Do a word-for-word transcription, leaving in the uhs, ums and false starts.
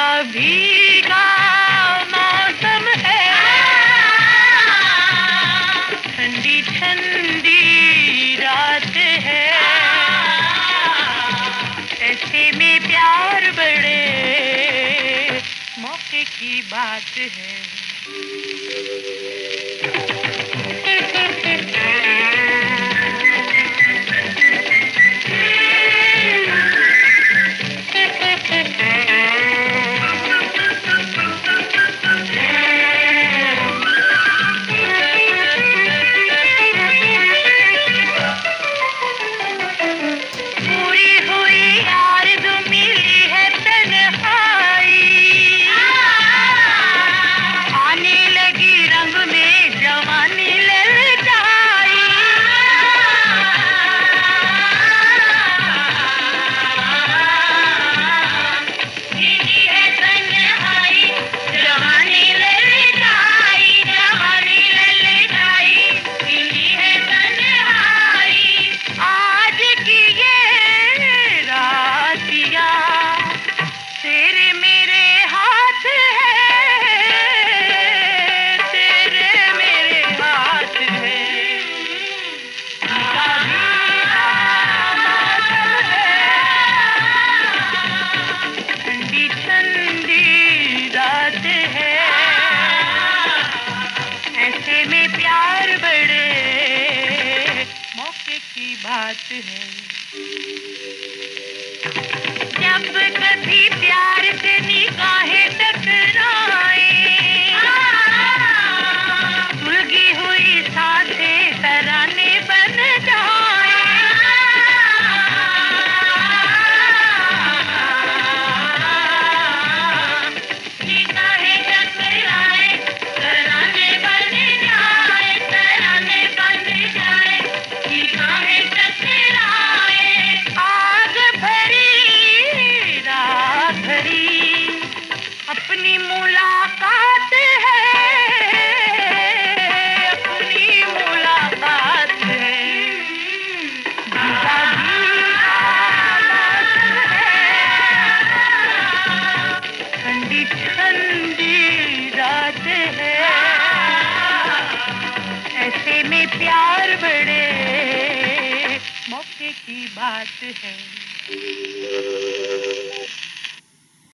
भीगा भीगा मौसम है, ठंडी ठंडी रात है, ऐसे में प्यार बड़े मौके की बात है। की बात है। जब कभी प्यार से निगाहें टकराए, सुलगी हुई सांसें तराने बन जाए, निगाहें टकराए तराने बन जाए, तराने बन जाए, निगाहें टकराए, आग भरी रात भरी अपनी मुलाकात है, अपनी मुलाकात है। भीगा भीगा मौसम है, ठंडी ठंडी रात है, ऐसे में प्यार बड़े मौके की बात है।